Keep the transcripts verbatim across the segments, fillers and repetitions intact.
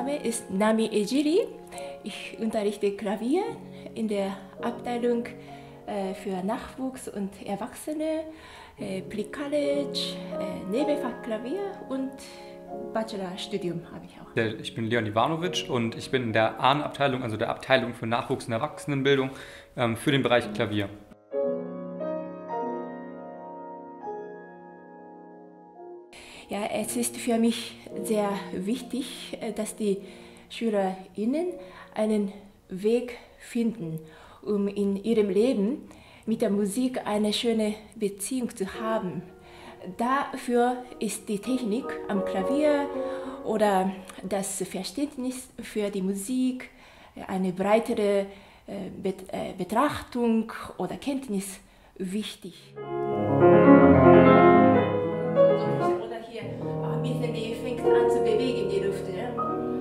Name ist Nami Ejiri. Ich unterrichte Klavier in der Abteilung äh, für Nachwuchs und Erwachsene, äh, Pre-College, äh, Nebenfach Klavier und Bachelorstudium habe ich auch. Ich bin Leon Ivanovic und ich bin in der A N Abteilung, also der Abteilung für Nachwuchs- und Erwachsenenbildung, ähm, für den Bereich Klavier. Ja, es ist für mich sehr wichtig, dass die SchülerInnen einen Weg finden, um in ihrem Leben mit der Musik eine schöne Beziehung zu haben. Dafür ist die Technik am Klavier oder das Verständnis für die Musik, eine breitere Betrachtung oder Kenntnis wichtig. Oder hier ein bisschen, die fängt an zu bewegen, die Luft. Ja?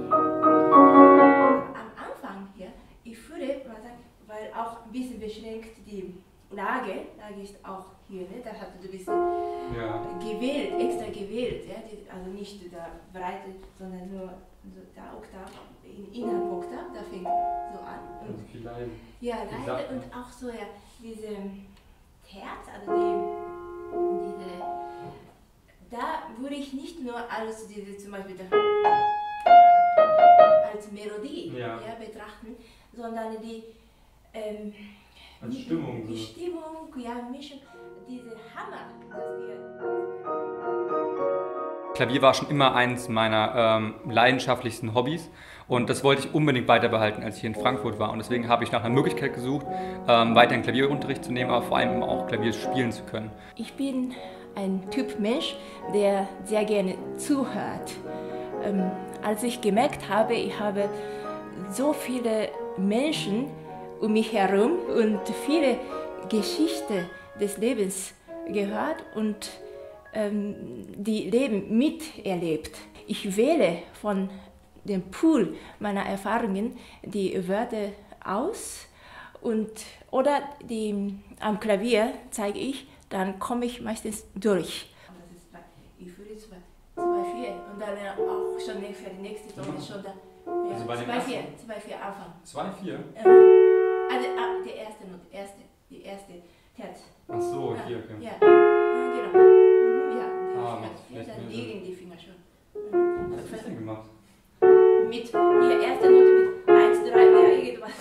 Am Anfang hier, ich fühle, weil auch ein bisschen beschränkt die Lage, Lage ist auch hier, ne? Da hast du ein bisschen ja. gewählt, extra gewählt, ja? Die, also nicht da Breite, sondern nur so da Oktav, in innerhalb Oktav, da fängt so an. Und also viel Leiden. Ja, Leiden und auch so ja, diese Terz, also die, diese, da würde ich nicht nur als diese zum Beispiel da, als Melodie ja. Ja, betrachten, sondern die ähm, als Stimmung. Die so. Stimmung, ja, Mischung, diese Hammer, dass wir. Klavier war schon immer eins meiner ähm, leidenschaftlichsten Hobbys und das wollte ich unbedingt weiter behalten, als ich hier in Frankfurt war. Und deswegen habe ich nach einer Möglichkeit gesucht, ähm, weiterhin Klavierunterricht zu nehmen, aber vor allem auch Klavier spielen zu können. Ich bin ein Typ Mensch, der sehr gerne zuhört. Ähm, als ich gemerkt habe, ich habe so viele Menschen um mich herum und viele Geschichten des Lebens gehört und ähm, die Leben miterlebt. Ich wähle von dem Pool meiner Erfahrungen die Wörter aus und, oder die, am Klavier zeige ich, dann komme ich meistens durch. Ich fühle zwei, zwei, vier und dann auch schon für die nächste Stunde schon da. Ja, also bei zwei, vier, zwei, vier Anfang. Zwei, vier? Ähm, Also die erste Note, erste, die erste Terz. Ach so, hier, okay. Ja, genau. Mhm, ja, die ah, Finger, ja, dann liegen die Finger schon. Mhm. Was hast du denn gemacht? Mit die erste Note mit eins, drei, ja, irgendwas.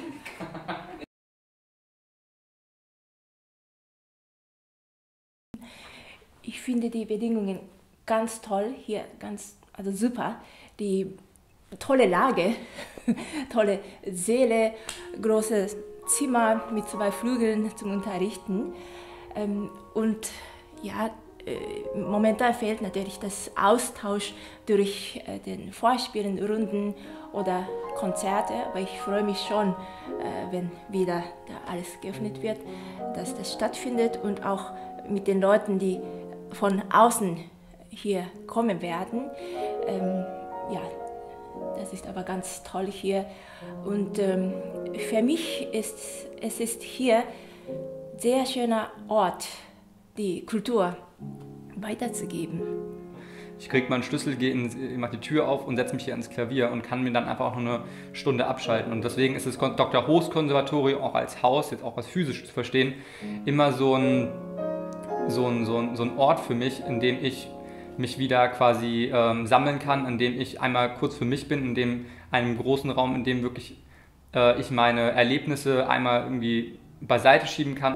Ich finde die Bedingungen ganz toll hier, ganz, also super. Die tolle Lage, tolle Säle, großes Zimmer mit zwei Flügeln zum Unterrichten. Und ja, momentan fehlt natürlich das Austausch durch den Vorspielen, Runden oder Konzerte. Aber ich freue mich schon, wenn wieder da alles geöffnet wird, dass das stattfindet und auch mit den Leuten, die von außen hier kommen werden. Ja, das ist aber ganz toll hier und ähm, für mich ist es ist hier ein sehr schöner Ort, die Kultur weiterzugeben. Ich kriege meinen Schlüssel, gehe in, mache die Tür auf und setze mich hier ans Klavier und kann mir dann einfach auch nur eine Stunde abschalten. Und deswegen ist das Doktor Hoos Konservatorium auch als Haus, jetzt auch als physisch zu verstehen, immer so ein, so ein, so ein, so ein Ort für mich, in dem ich mich wieder quasi ähm, sammeln kann, in dem ich einmal kurz für mich bin, in dem einem großen Raum, in dem wirklich äh, ich meine Erlebnisse einmal irgendwie beiseite schieben kann.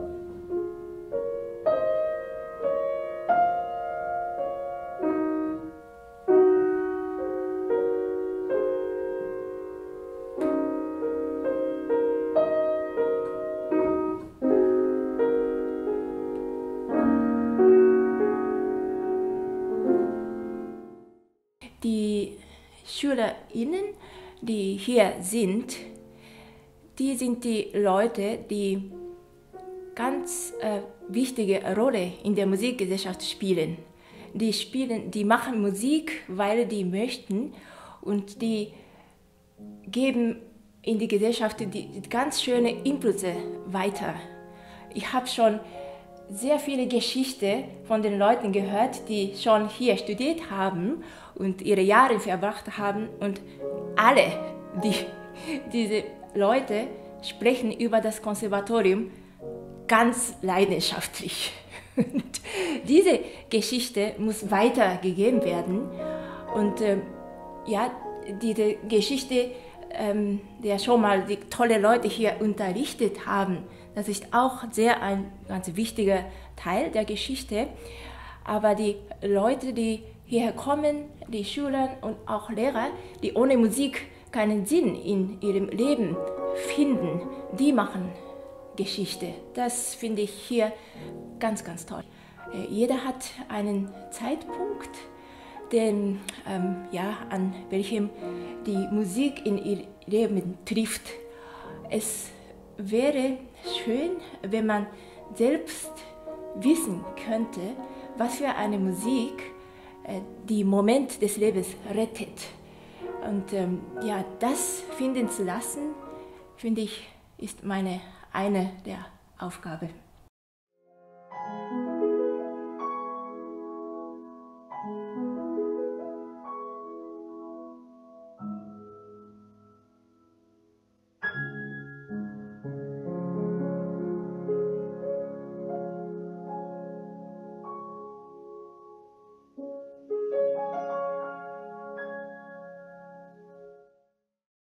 Die SchülerInnen, die hier sind, die sind die Leute, die ganz äh, wichtige Rolle in der Musikgesellschaft spielen. Die spielen, die machen Musik, weil die möchten und die geben in die Gesellschaft die, die ganz schöne Impulse weiter. Ich habe schon sehr viele Geschichten von den Leuten gehört, die schon hier studiert haben und ihre Jahre verbracht haben. Und alle die, diese Leute sprechen über das Konservatorium ganz leidenschaftlich. Und diese Geschichte muss weitergegeben werden. Und äh, ja, diese Geschichte, ähm, der schon mal die tolle Leute hier unterrichtet haben, das ist auch sehr ein ganz wichtiger Teil der Geschichte. Aber die Leute, die hierher kommen, die Schüler und auch Lehrer, die ohne Musik keinen Sinn in ihrem Leben finden, die machen Geschichte. Das finde ich hier ganz, ganz toll. Jeder hat einen Zeitpunkt, den, ähm, ja, an welchem die Musik in ihr Leben trifft. Es wäre schön, wenn man selbst wissen könnte, was für eine Musik äh, die Moment des Lebens rettet. Und ähm, ja, das finden zu lassen, finde ich, ist meine eine der Aufgaben.